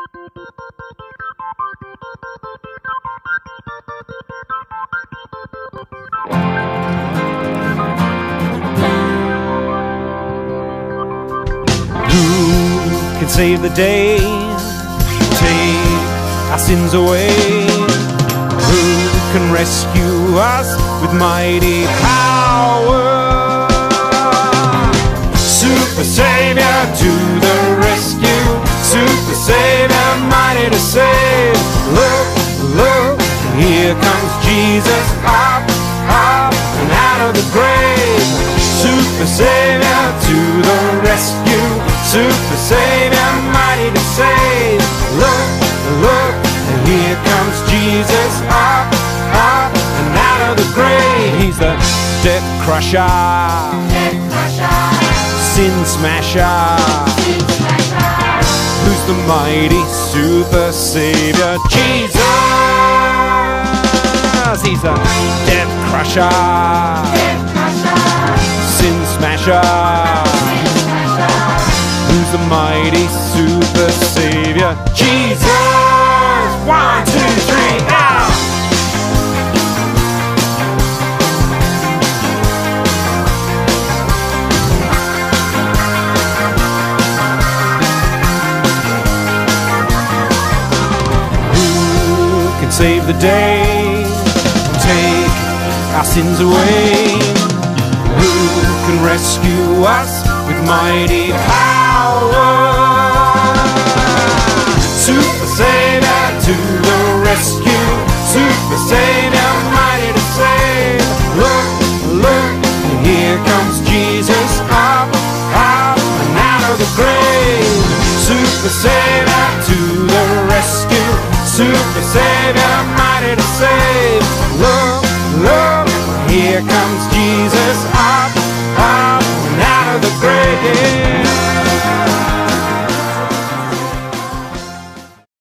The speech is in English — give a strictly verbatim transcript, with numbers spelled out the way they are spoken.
Who can save the day, take our sins away? Who can rescue us with mighty power? Super Savior to the rescue, Super Savior mighty to save. Look, look, here comes Jesus, up, up and out of the grave. Super Savior to the rescue, Super Savior mighty to save. Look, look, and here comes Jesus, up, up and out of the grave. He's the death crusher, Death crusher, sin smasher, sin smasher. Who's the mighty super savior? Jesus! He's the death crusher, Death crusher, sin smasher, sin smasher. Who's the mighty super savior? Jesus! One, two, three, out! Who can save the day, take our sins away? Who can rescue us with mighty power? Super Savior to the rescue, Super Savior mighty to save. Look, look, and here comes Jesus, up, up and out of the grave. Super Savior to the rescue, Super Savior mighty to save. Look, look, here comes Jesus, up